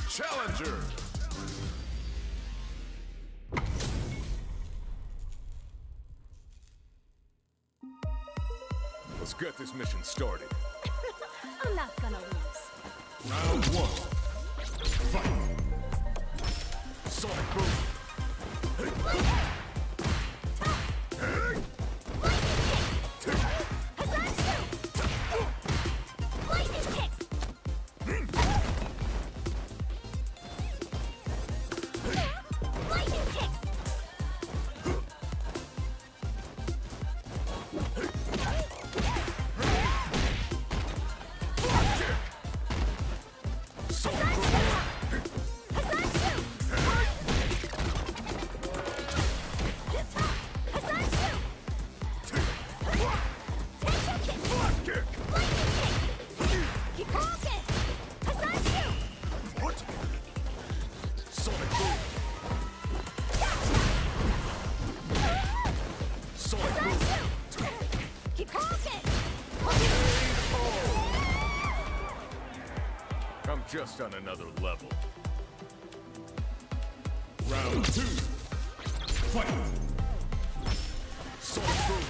Challenger! Let's get this mission started. I'm not gonna lose. Round one. Fight! Sonic Boom! I'm just on another level. Round two. Fight! Sonic Boom!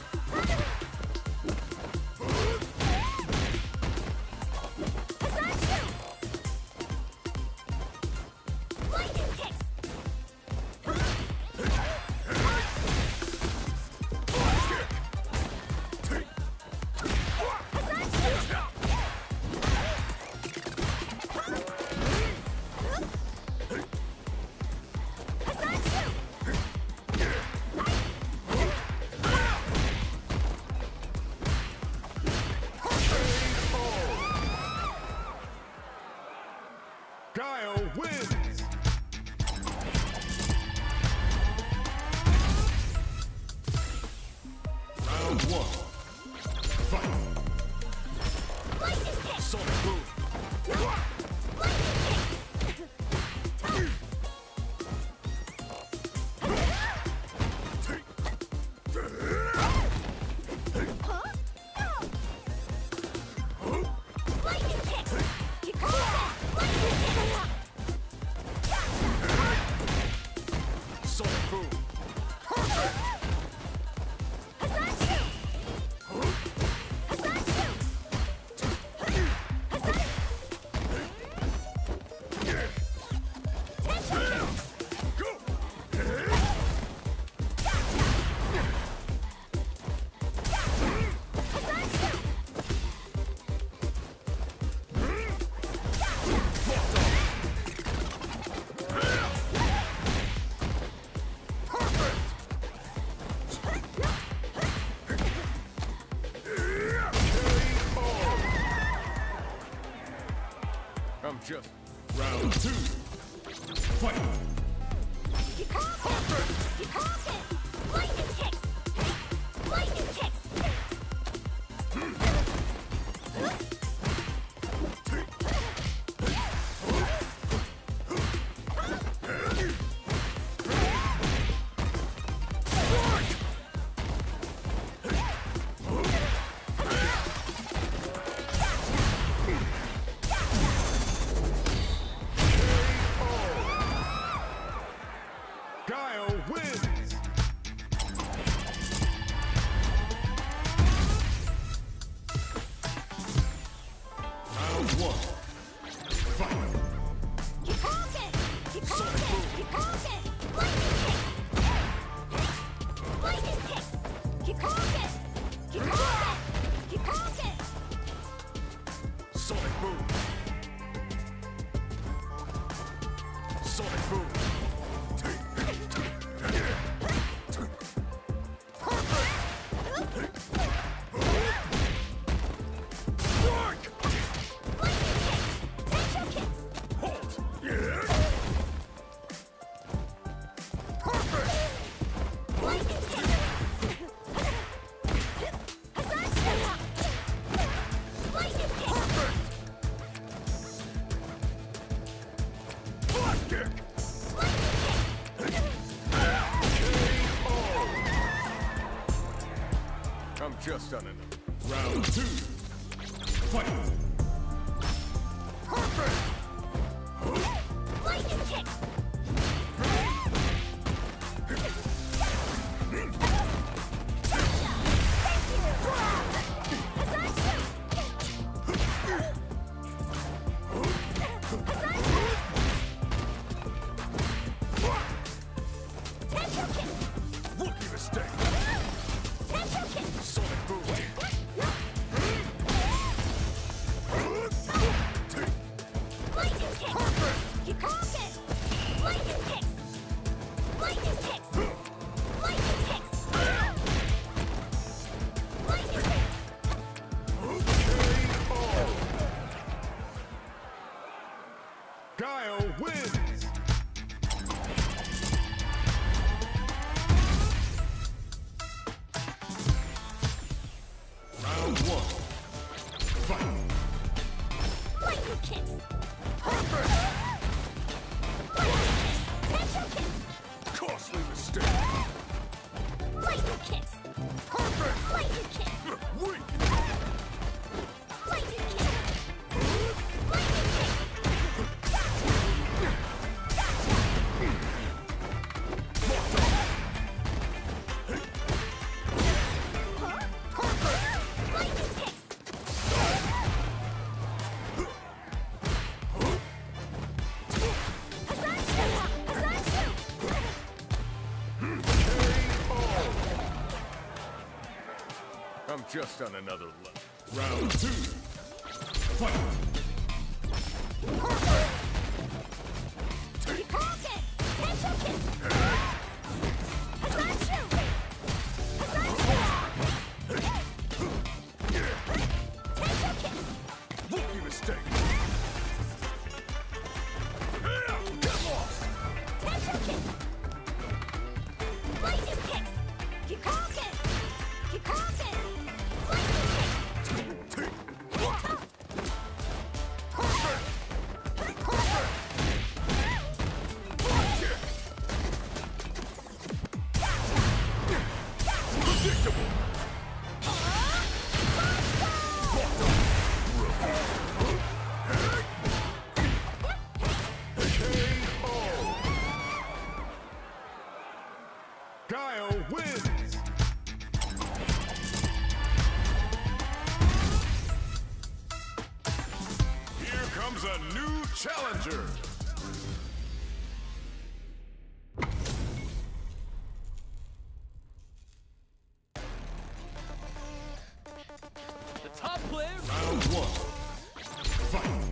Guile wins! Round one. Fight! Sonic Boom! Sonic Boom! I'm just round two. Fight! Guile wins! Round one. Fight! Sonic Boom! Sonic Boom! Sonic Boom! I'm just on another. Round two. Fight! Perfect! Lightning kicks! Rookie mistake. Sonic boom. Lightning kicks! You caught it! Lightning kicks! Lightning kicks! Lightning kicks! Lightning kicks! Guile wins. Round one. Fight. Lightning kicks! Perfect. Lightning kicks! Tension kicks! Costly mistake. Lightning kicks! Perfect. Lightning kicks! Weak. Lightning kicks! Lightning kicks! Lightning kicks! I'm just on another level. Round two. Fight. You caught it! Tension kicks! Hazanchu! Tension kicks! Rookie mistake. Get lost. Tension kicks! Lightning kicks! You caught it! You caught it! Lightning kicks! Predictable. Guile wins. Here comes a new challenger. The top player. Round one. Fight.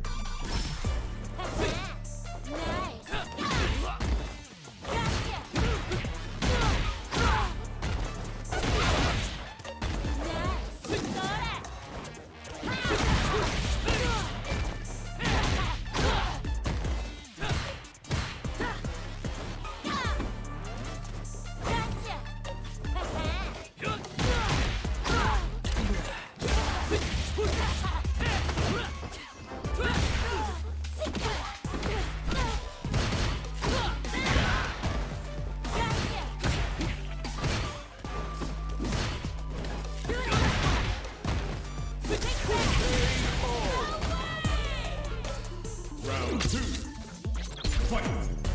Round two. Fight.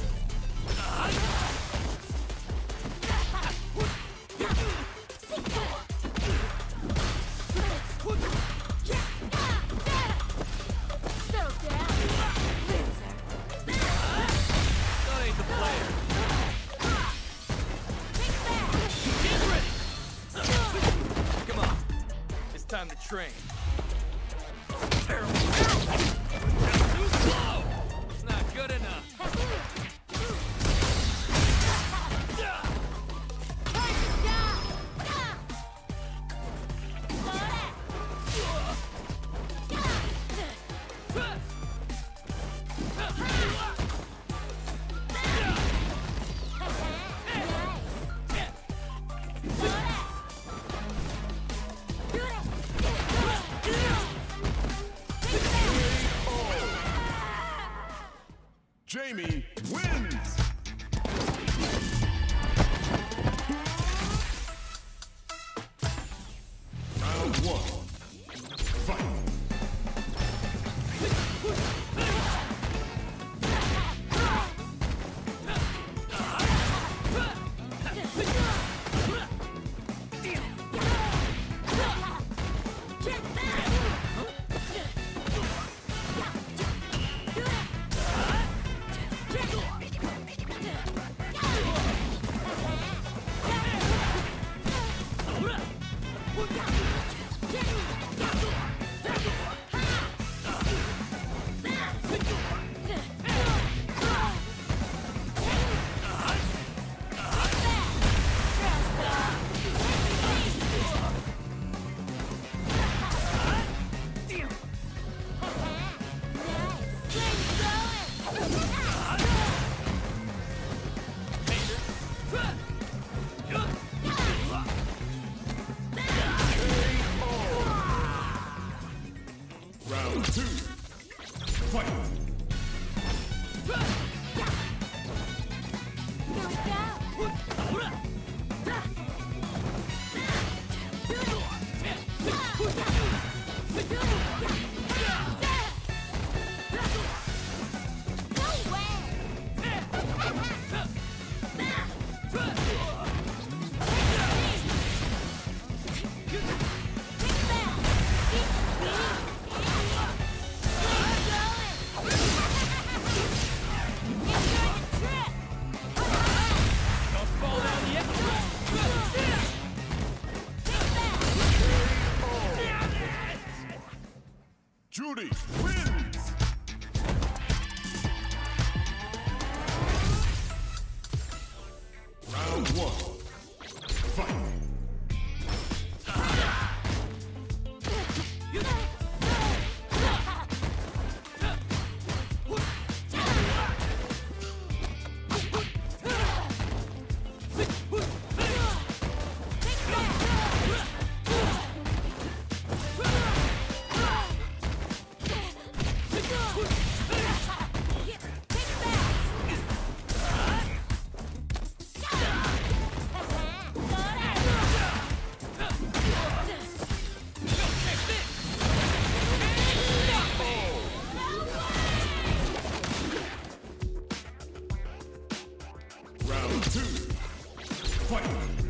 That ain't the player. Get ready. Come on. It's time to train. Too slow. It's not good enough. Jamie wins. Round one. Fight. Judy wins! Round one. Fight! Round two. Fight!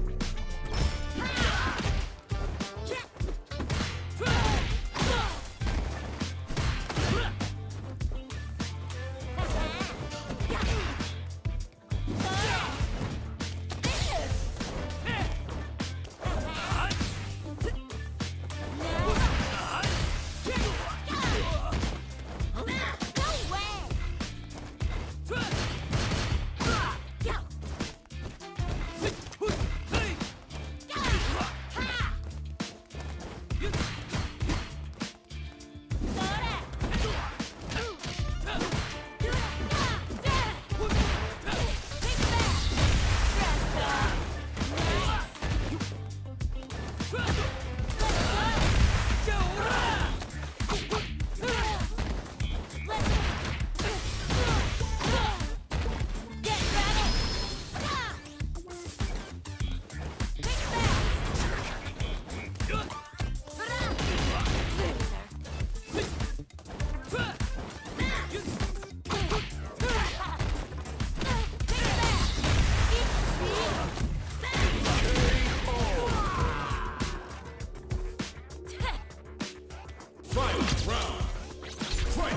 Final round. Fight!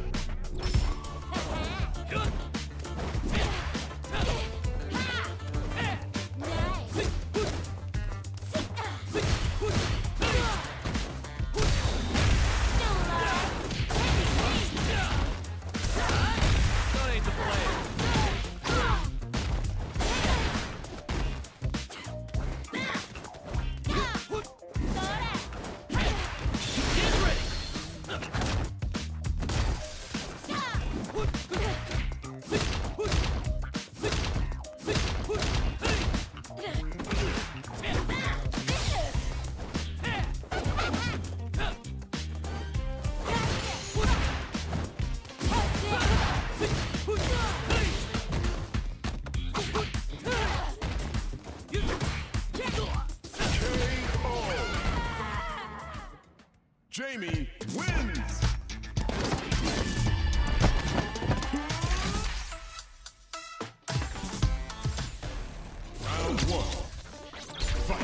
That ain't the play. Get ready. Jamie wins! Round one. Fight!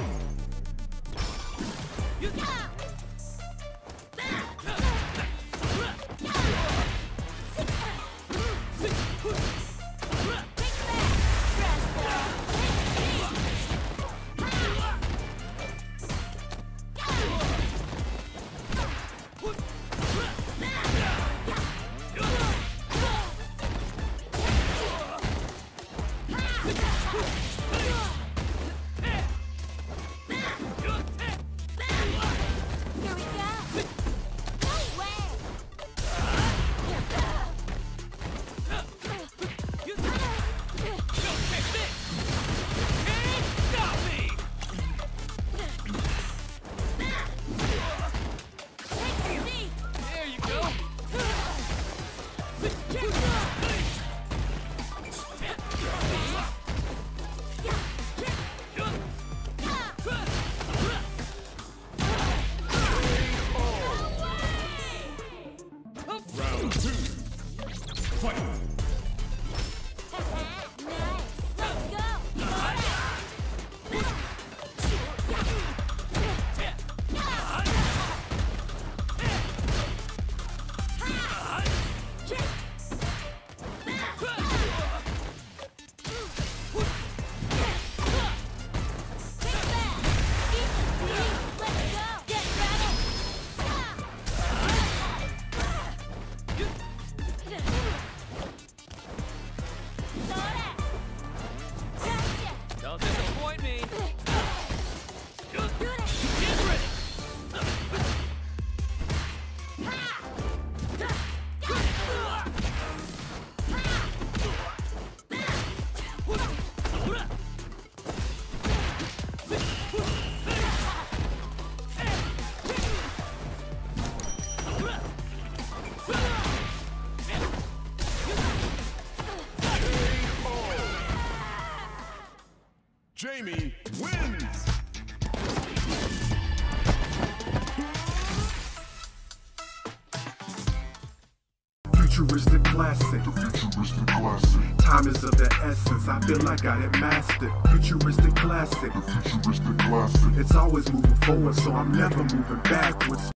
Jamie wins. Futuristic classic. Futuristic classic. Time is of the essence. I feel like I had mastered. Futuristic classic. Futuristic classic. It's always moving forward, so I'm never moving backwards.